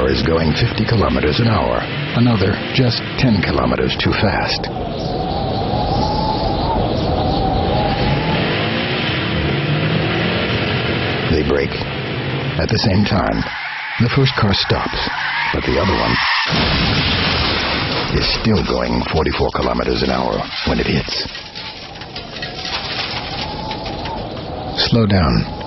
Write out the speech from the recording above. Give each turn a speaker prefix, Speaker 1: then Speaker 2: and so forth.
Speaker 1: car is going 50 kilometers an hour. Another just 10 kilometers too fast. They brake. At the same time, the first car stops, but the other one is still going 44 kilometers an hour when it hits. Slow down.